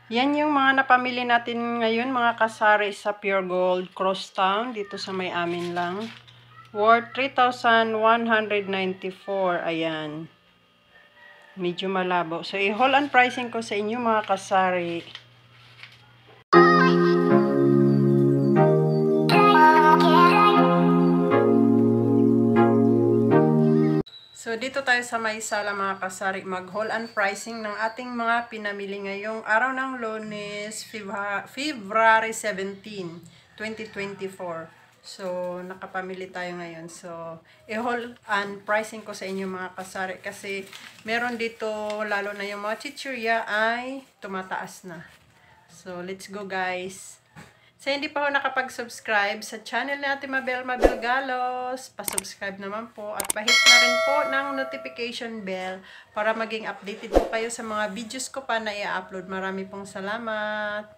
Yan yung mga napamili natin ngayon, mga kasari sa Pure Gold Crosstown, dito sa may amin lang. Worth 3,194. Ayan. Medyo malabo. So, i-haul and pricing ko sa inyo, mga kasari. So, dito tayo sa may sala, mga kasari, mag-haul and pricing ng ating mga pinamili ngayong araw ng Lunes, February 17, 2024. So, nakapamili tayo ngayon. So, i-haul and pricing ko sa inyo, mga kasari, kasi meron dito, lalo na yung mga chichirya ay tumataas na. So, let's go, guys. Sa hindi pa ho nakapag-subscribe sa channel natin Mabel Galos, pa-subscribe naman po at pahit na rin po ng notification bell para maging updated po kayo sa mga videos ko pa na i-upload. Marami pong salamat.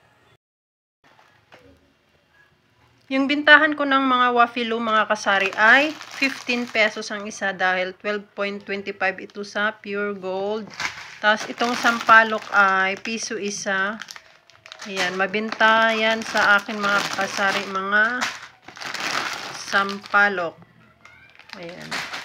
Yung bintahan ko ng mga wafilo, mga kasari, ay 15 pesos ang isa dahil 12.25 ito sa Pure Gold. Tapos itong sampalok ay piso isa. Ayan, mabinta yan sa akin, mga kasari, mga sampalok. Ayan.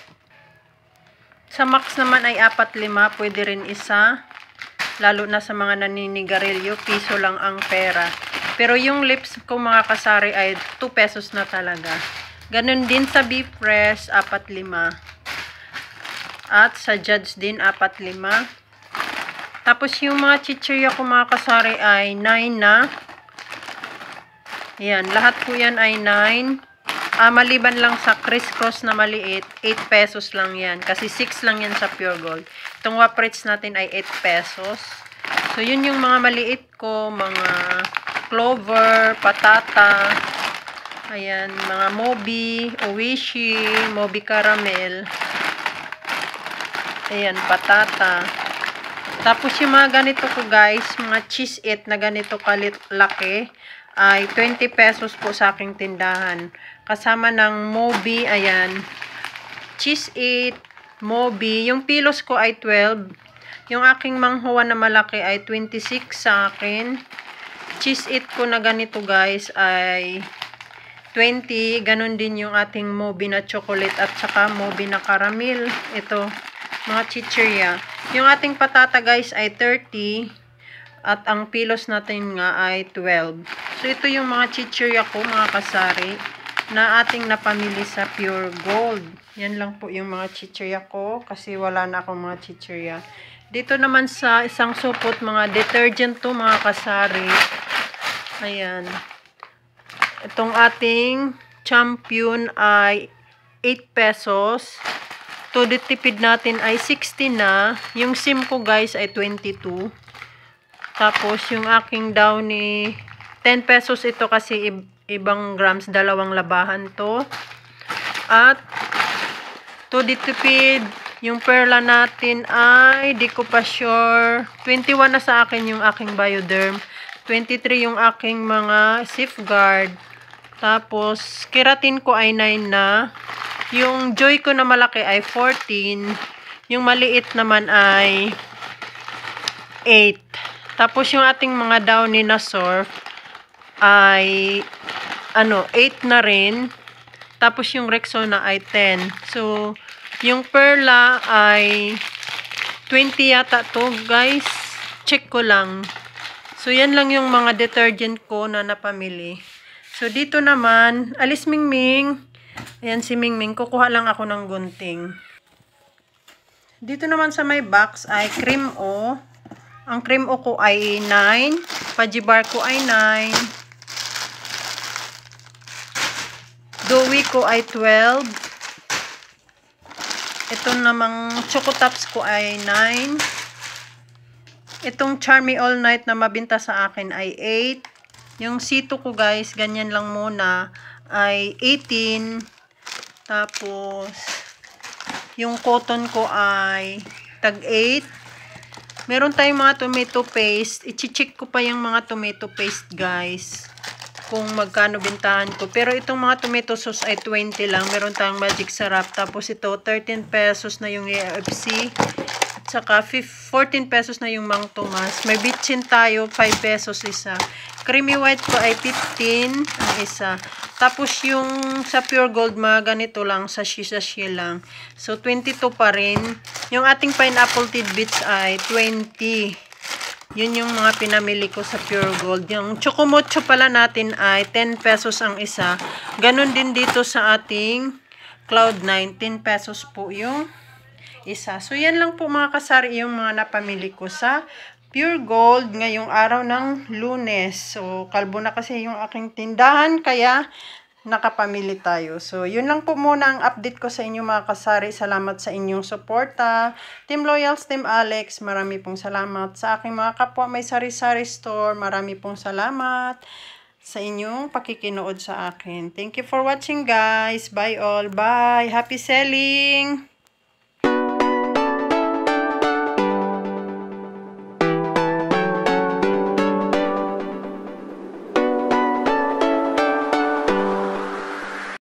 Sa max naman ay 4-5, pwede rin isa. Lalo na sa mga naninigarilyo, piso lang ang pera. Pero yung lips ko, mga kasari, ay 2 pesos na talaga. Ganun din sa beef fresh, 4-5. At sa Judge din, 4-5. Tapos yung mga chichirya ko, mga kasari, ay 9 na. Ayan, lahat po yan ay 9. Maliban lang sa criss-cross na maliit, 8 pesos lang yan. Kasi 6 lang yan sa Pure Gold. Itong waprits natin ay 8 pesos. So, yun yung mga maliit ko, mga clover, patata, ayan, mga mobi, oishi, mobi caramel, ayan, patata. Tapos yung mga ganito ko, guys, mga cheese it na ganito kalaki ay 20 pesos po sa aking tindahan. Kasama ng mobi, ayan, cheese it, mobi. Yung pilos ko ay 12. Yung aking manghuwa na malaki ay 26 sa akin. Cheese it ko na ganito, guys, ay 20. Ganon din yung ating mobi na chocolate at saka mobi na caramel. Ito, mga chichirya. Yung ating patata, guys, ay 30. At ang pilos natin nga ay 12. So, ito yung mga chichirya ko, mga kasari, na ating napamili sa Pure Gold. Yan lang po yung mga chichirya ko kasi wala na akong mga chichirya. Dito naman sa isang supot, mga detergent to, mga kasari. Ayan. Itong ating champion ay 8 pesos. To ditipid natin ay 60 na. Yung SIM ko, guys, ay 22. Tapos yung aking Downy, 10 pesos ito kasi ibang grams, dalawang labahan to. At to ditipid, yung perla natin ay di ko pa sure. 21 na sa akin yung aking Bioderm. 23 yung aking mga safeguard. Tapos keratin ko ay 9 na. Yung Joy ko na malaki ay 14. Yung maliit naman ay 8. Tapos yung ating mga Downy na surf ay 8 na rin. Tapos yung Rexona ay 10. So, yung Perla ay 20 yata to, guys. Check ko lang. So, yan lang yung mga detergent ko na napamili. So, dito naman, alis Mingming. Ayan si Mingming. Kukuha lang ako ng gunting. Dito naman sa may box ay cream o. Ang cream o ko ay 9. Pajibar ko ay 9. Doughy ko ay 12. Ito namang Choco Tops ko ay 9. Itong Charmy All Night na mabinta sa akin ay 8. Yung Sito ko, guys, ganyan lang muna, ay 18. Tapos, yung cotton ko ay tag 8. Meron tayong mga tomato paste. I-check ko pa yung mga tomato paste, guys, kung magkano bintahan ko. Pero itong mga tomato sauce ay 20 lang. Meron tayong magic sarap. Tapos ito, 13 pesos na yung AFC. Saka 14 pesos na yung Mang Tomas. May bitchin tayo, 5 pesos isa. Creamy white ko ay 15 ang isa. Tapos yung sa Pure Gold, mga ganito lang, sachet lang. So, 22 pa rin. Yung ating pineapple tidbits ay 20. Yun yung mga pinamili ko sa Pure Gold. Yung Chocomocho pala natin ay 10 pesos ang isa. Ganon din dito sa ating Cloud9, 10 pesos po yung isa. So, yan lang po mga kasari yung mga napamili ko sa Pure Gold ngayong araw ng Lunes. So, kalbo na kasi yung aking tindahan, kaya nakapamili tayo. So, yun lang po muna ang update ko sa inyo mga kasari. Salamat sa inyong suporta. Team Loyals, Team Alex, marami pong salamat. Sa aking mga kapwa may sari-sari store, marami pong salamat sa inyong pakikinood sa akin. Thank you for watching guys. Bye all. Bye. Happy selling!